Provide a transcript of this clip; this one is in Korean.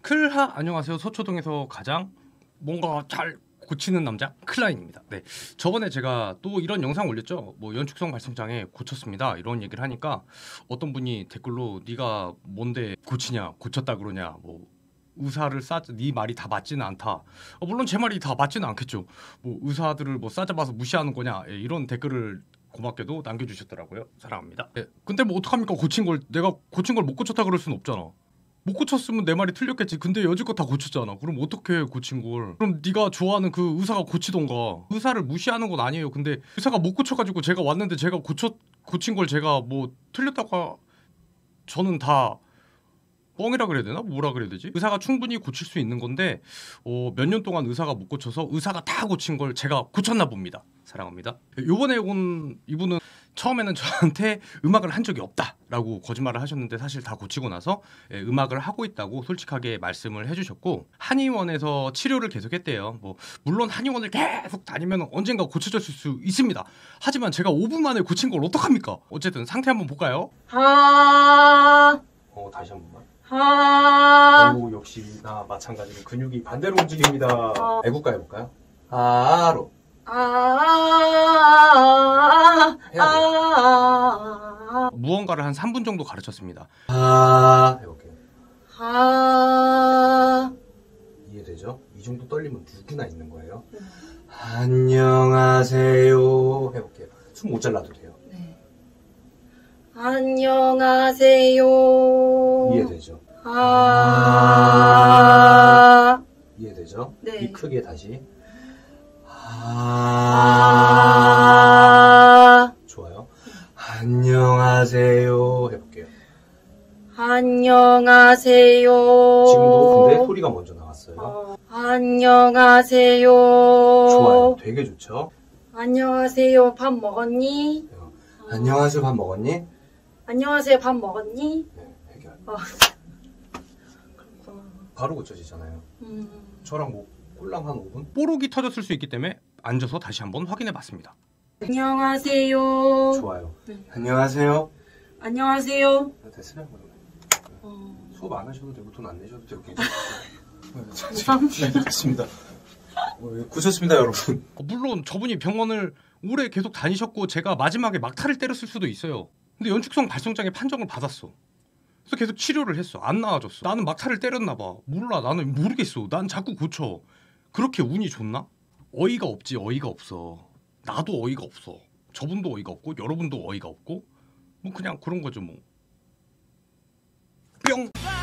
클하 안녕하세요. 서초동에서 가장 뭔가 잘 고치는 남자 클라인입니다. 네, 저번에 제가 또 이런 영상 올렸죠. 뭐 연축성 발성장애 고쳤습니다 이런 얘기를 하니까 어떤 분이 댓글로 네가 뭔데 고치냐 고쳤다 그러냐 뭐 의사를 네 말이 다 맞지는 않다. 물론 제 말이 다 맞지는 않겠죠. 뭐 의사들을 뭐 싸잡아서 무시하는 거냐 이런 댓글을 고맙게도 남겨주셨더라고요. 사랑합니다. 근데 뭐 어떡합니까? 내가 고친 걸 못 고쳤다 그럴 순 없잖아. 못 고쳤으면 내 말이 틀렸겠지. 근데 여지껏 다 고쳤잖아. 그럼 어떻게 고친 걸? 그럼 네가 좋아하는 그 의사가 고치던가. 의사를 무시하는 건 아니에요. 근데 의사가 못 고쳐가지고 제가 왔는데 제가 고친 걸 제가 뭐 틀렸다고 저는 다 뻥이라 그래야 되나? 뭐라 그래야 되지? 의사가 충분히 고칠 수 있는 건데 몇 년 동안 의사가 못 고쳐서 의사가 다 고친 걸 제가 고쳤나 봅니다. 사랑합니다. 요번에 온 이분은 처음에는 저한테 음악을 한 적이 없다라고 거짓말을 하셨는데 사실 다 고치고 나서 음악을 하고 있다고 솔직하게 말씀을 해주셨고 한의원에서 치료를 계속했대요. 뭐 물론 한의원을 계속 다니면 언젠가 고쳐졌을 수 있습니다. 하지만 제가 5분 만에 고친 걸 어떡합니까? 어쨌든 상태 한번 볼까요? 다시 한 번만. 오, 역시 나 마찬가지로 근육이 반대로 움직입니다. 애국가 해볼까요? 하로. 무언가를 한 3분 정도 가르쳤습니다. 해볼게요. 이해되죠? 이 정도 떨리면 누구나 있는 거예요. 안녕하세요. 해볼게요. 숨 못 잘라도 돼요. 네. 안녕하세요. 이해되죠? 이해되죠? 네. 이 크게 다시. 좋아요. 안녕하세요. 해볼게요. 안녕하세요. 지금도 근데 소리가 먼저 나왔어요. 안녕하세요. 좋아요. 되게 좋죠? 안녕하세요. 밥 먹었니? 안녕하세요. 밥 먹었니? 안녕하세요. 밥 먹었니? 네, 해결. 그렇구나. 바로 고쳐지잖아요. 저랑 뭐 꼴랑 한 5분? 뽀록이 터졌을 수 있기 때문에 앉아서 다시 한번 확인해 봤습니다. 안녕하세요. 좋아요. 안녕하세요. 안녕하세요. 됐어요. 수업 안 하셔도 되고 돈 안 내셔도 되고 감사합니다. 네, 됐습니다. 고쳤습니다, 여러분. 물론 저분이 병원을 오래 계속 다니셨고 제가 마지막에 막타를 때렸을 수도 있어요. 근데 연축성 발성장애 판정을 받았어. 그래서 계속 치료를 했어. 안 나아졌어. 나는 막타를 때렸나 봐. 몰라. 나는 모르겠어. 난 자꾸 고쳐. 그렇게 운이 좋나? 어이가 없지. 어이가 없어. 나도 어이가 없어. 저분도 어이가 없고 여러분도 어이가 없고 뭐 그냥 그런 거죠 뭐. 뿅!